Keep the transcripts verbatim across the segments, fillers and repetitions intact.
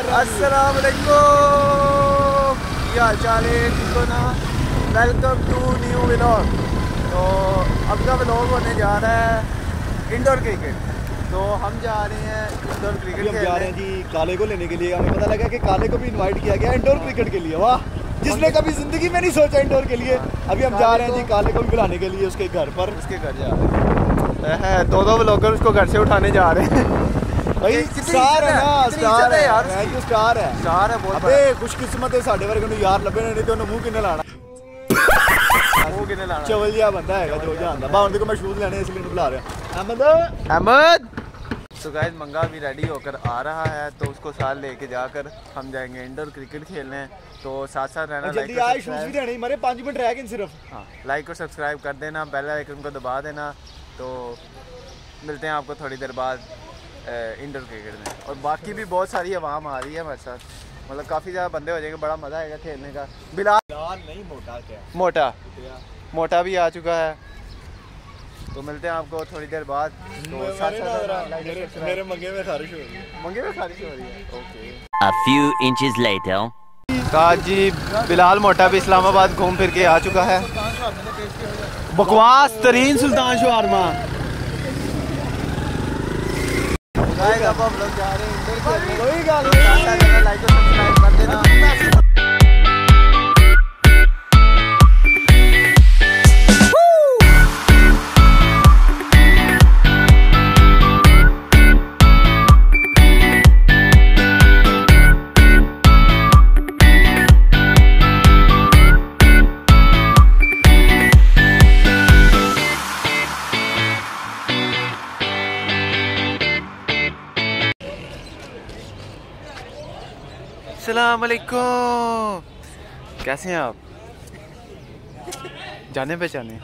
अस्सलाम वालेकुम, क्या हाल चाल है? ठीक हो ना? Welcome to new vlog. तो अब का व्लॉग होने जा रहा है इंडोर क्रिकेट। तो हम जा रहे हैं इंडोर क्रिकेट हम जा रहे हैं जी काले को लेने के लिए। हमें पता लगा कि काले को भी इनवाइट किया गया इंडोर क्रिकेट के लिए। वाह, जिसने कभी जिंदगी में नहीं सोचा इंडोर के लिए। अभी हम जा रहे हैं जी काले को भी बुलाने के लिए उसके घर पर। उसके घर जा रहे हैं, दो दो व्लॉगर उसको घर से उठाने जा रहे हैं। भाई स्टार है ना, स्टार है यार, ये स्टार है, स्टार है बहुत। अबे खुशकिस्मत है साडे वर्गे ਨੂੰ यार ਲੱਭੇ नहीं तो ਉਹਨੂੰ ਮੂੰਹ ਕਿੰਨੇ ਲਾਣਾ। ਮੂੰਹ ਕਿੰਨੇ ਲਾਣਾ? ਚਵਲ ਜਿਹਾ ਬੰਦਾ ਹੈਗਾ ਜੋ ਜਾਂਦਾ। ਬਾ ਹੁਣ ਦੇਖੋ मैं शूज लेने इसलिए बुला रहा हूं। अहमद अहमद तो गाइस मंगा भी रेडी होकर आ रहा है, तो उसको साथ लेके जाकर हम जाएंगे इंडोर क्रिकेट खेलने। तो साथ साथ रहना, जल्दी आए, शूज भी देने हमारे पाँच मिनट रह गए सिर्फ। हाँ, लाइक और सब्सक्राइब कर देना, बेल आइकन को दबा देना। तो मिलते हैं आपको थोड़ी देर बाद इंडोर क्रिकेट में। और बाकी भी बहुत सारी आवाम आ रही है हमारे साथ, मतलब काफ़ी ज़्यादा बंदे हो जाएंगे, बड़ा मज़ा आएगा खेलने का। बिलाल बिलाल नहीं, मोटा क्या मोटा मोटा भी आ चुका है। तो मिलते हैं आपको थोड़ी देर बाद। तो साथ साथ मेरे, मेरे मंगे में खारिश हो रही है। मंगे में खारिश हो रही है। Okay. A few inches later. कहा जी बिलाल मोटा भी इस्लामाबाद घूम फिर के आ चुका है। बकवास तरीन सुल्तान शवारमा। अब हम लोग जा रहे हैं इंडोर खेलने। कोई गल नहीं, लाइक और सब्सक्राइब कर देना। अस्सलाम वालेकुम, कैसे हैं आप? जाने पहचाने?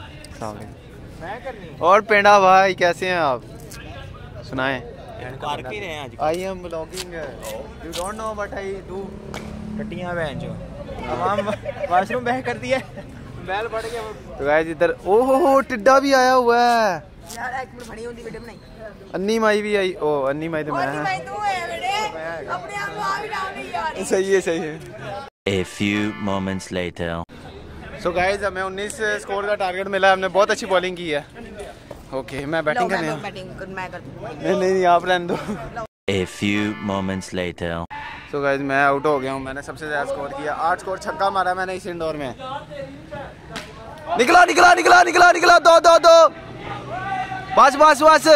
और पेंडा भाई कैसे हैं आप? सुनाएं। I am blogging, you don't know but I do. कटियां बहन जो तमाम वाशरूम बह कर दिया, बैल पड़ गया। तो गाइस इधर ओहो टिड्डा भी आया हुआ है यार। एक मिनट बड़ी होती वीडियो बनाई। अन्नी माई भी आई। ओ अन्नी माई तो मैं अन्नी माई तू है बेटे, अपने आप आ भी डाल नहीं यार। सही है सही है। A few moments later. So guys हमें उन्नीस स्कोर का टारगेट मिला है। हमने बहुत अच्छी बॉलिंग की है। ओके मैं बैटिंग करने हूं। बैटिंग मैं कर दूं। नहीं नहीं आप रहने दो। A few moments later. So guys मैं आउट हो गया हूं। मैंने सबसे ज्यादा स्कोर किया, आठ स्कोर छक्का मारा मैंने इस इंडोर में। निकला निकला निकला निकला निकला दो दो दो बस बस बस।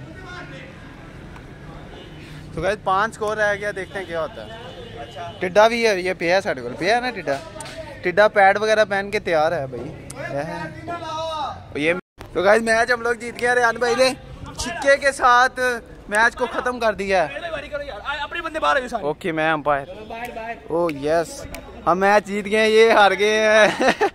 तो गाइस पांच स्कोर रह गया, देखते हैं क्या होता है। टिड्डा भी है, ये पे है साढ़े को, पे है ना टिड्डा। टिड्डा पैड वगैरह पहन के तैयार है भाई। ये तो गाइस मैच हम लोग जीत गए। रेहान भाई ने छिक्के के साथ मैच को खत्म कर दिया है। अपने बंदे बाहर है। ओके मैं अंपायर। ओह यस, हम मैच जीत गए, ये हार गए हैं।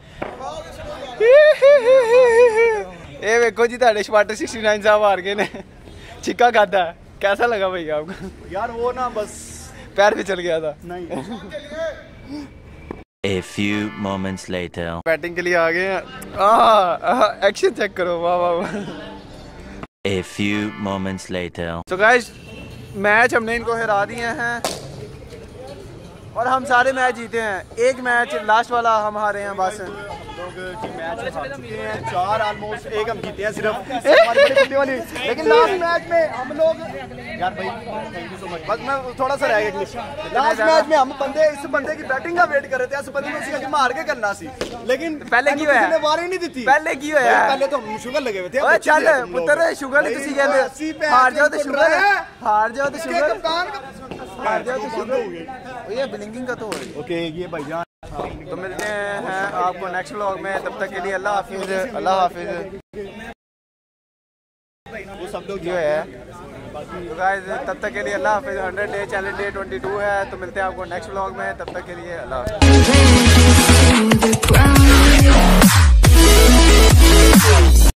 ये देखो जी ताड़े स्पार्टर सिक्सटी नाइन साहब हार गए ने, छिक्का खाता है। कैसा लगा भैया आपको? यार वो ना बस पैर भी चल गया था। नहीं। A few moments later. Batting के लिए आ गए हैं। एक्शन चेक करो, वाह वाह वाह। A few moments later. तो गाइस मैच हमने इनको हरा दिए हैं और हम सारे मैच जीते हैं। एक मैच लास्ट वाला हम हारे हैं बस। मैच हार चुके हैं चार ऑलमोस्ट, एक हम जीते हैं सिर्फ हमारी बड़ी बुद्धि वाली। लेकिन लास्ट मैच में हम लोग यार भाई थैंक यू सो मच। बस मैं थोड़ा सा रह गया। लास्ट मैच में हम बंदे इस बंदे की बैटिंग का वेट कर रहे थे। इस बंदे ने उसकी मार के करना सी, लेकिन पहले की होया ने वार ही नहीं दी। पहले की होया, पहले तो हम शुगर लगे हुए थे। ओए चल पुत्र शुगर तुसी कहंदे हार जाओ तो शुगर, हार जाओ तो शुगर, हार जाओ तो शुगर। ये ब्लिंकिंग का तो हो रही है। ओके ये भाईजान, तो मिलते हैं आपको नेक्स्ट व्लॉग में। तब तक के लिए अल्लाह हाफिज, अल्लाह हाफिज। वो सब लोग जो है तो गाइस तब तक के लिए अल्लाह हाफिज। Hundred day challenge day twenty two है। तो मिलते हैं आपको नेक्स्ट व्लॉग में। तब तक के लिए अल्लाह हाफिज।